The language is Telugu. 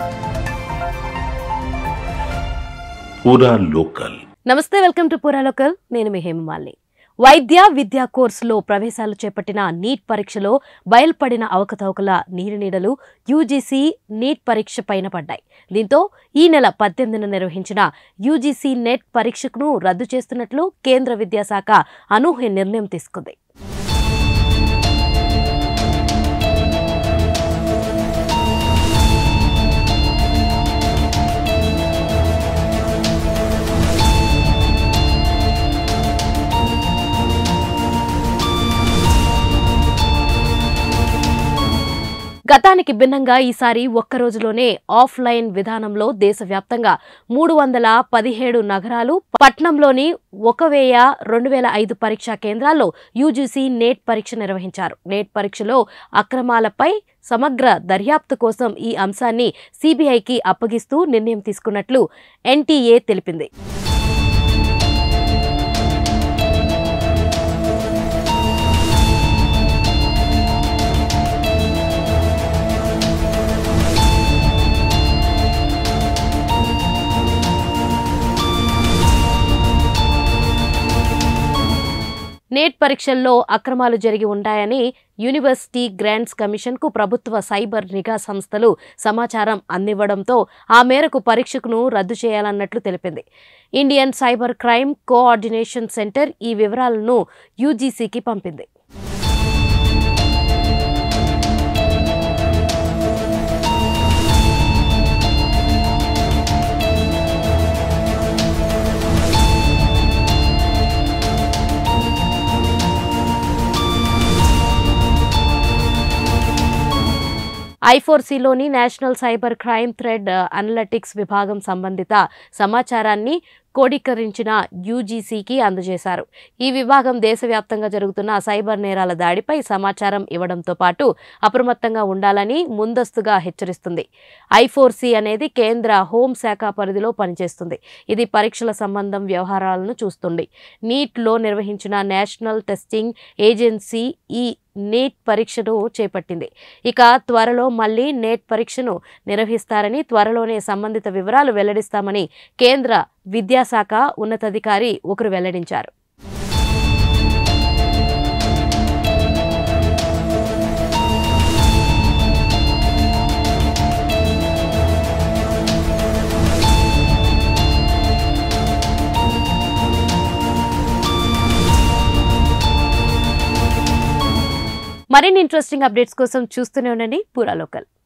పూరా లోకల్. నమస్తే, వెల్కమ్ టు పూరా లోకల్. నేను మీ హేమమాలిని. వైద్య విద్యా కోర్సులో ప్రవేశాలు చేపట్టిన నీట్ పరీక్షలో బయల్పడిన అవకతవకల నీడలు యూజీసీ నీట్ పరీక్ష పైన పడ్డాయి. దీంతో ఈ నెల 18న నిర్వహించిన యూజీసీ నెట్ పరీక్షను రద్దు చేస్తున్నట్లు కేంద్ర విద్యాశాఖ అనూహ్య నిర్ణయం తీసుకుంది. గతానికి భిన్నంగా ఈసారి ఒక్కరోజులోనే ఆఫ్లైన్ విధానంలో దేశవ్యాప్తంగా 317 నగరాలు, పట్నంలోని 1000-2005 పరీక్షా కేంద్రాల్లో యూజీసీ నేట్ పరీక్ష నిర్వహించారు. నేట్ పరీక్షలో అక్రమాలపై సమగ్ర దర్యాప్తు కోసం ఈ అంశాన్ని సీబీఐకి అప్పగిస్తూ నిర్ణయం తీసుకున్నట్లు ఎన్టీఏ తెలిపింది. నేట్ పరీక్షల్లో అక్రమాలు జరిగి ఉంటాయని యూనివర్సిటీ గ్రాంట్స్ కమిషన్కు ప్రభుత్వ సైబర్ నిఘా సంస్థలు సమాచారం అందివ్వడంతో ఆ మేరకు పరీక్షను రద్దు చేయాలన్నట్లు తెలిపింది. Indian cyber crime coordination centre ఈ వివరాలను యూజీసీకి పంపింది. I4Cలోని national cyber crime threat analytics విభాగం సంబంధిత సమాచారాన్ని కోడీకరించిన యూజీసీకి అందజేశారు. ఈ విభాగం దేశవ్యాప్తంగా జరుగుతున్న సైబర్ నేరాల దాడిపై సమాచారం ఇవ్వడంతో పాటు అప్రమత్తంగా ఉండాలని ముందస్తుగా హెచ్చరిస్తుంది. I4C అనేది కేంద్ర హోంశాఖ పరిధిలో పనిచేస్తుంది. ఇది పరీక్షల సంబంధం వ్యవహారాలను చూస్తుంది. నీట్లో నిర్వహించిన నేషనల్ టెస్టింగ్ ఏజెన్సీ ఈ నేట్ పరీక్షను చేపట్టింది. ఇక త్వరలో మళ్లీ నేట్ పరీక్షను నిర్వహిస్తారని, త్వరలోనే సంబంధిత వివరాలు వెల్లడిస్తామని కేంద్ర విద్యాశాఖ ఉన్నతాధికారి ఒకరు వెల్లడించారు. మరిన్ని ఇంట్రెస్టింగ్ అప్డేట్స్ కోసం చూస్తూనే ఉండండి పూరా లోకల్.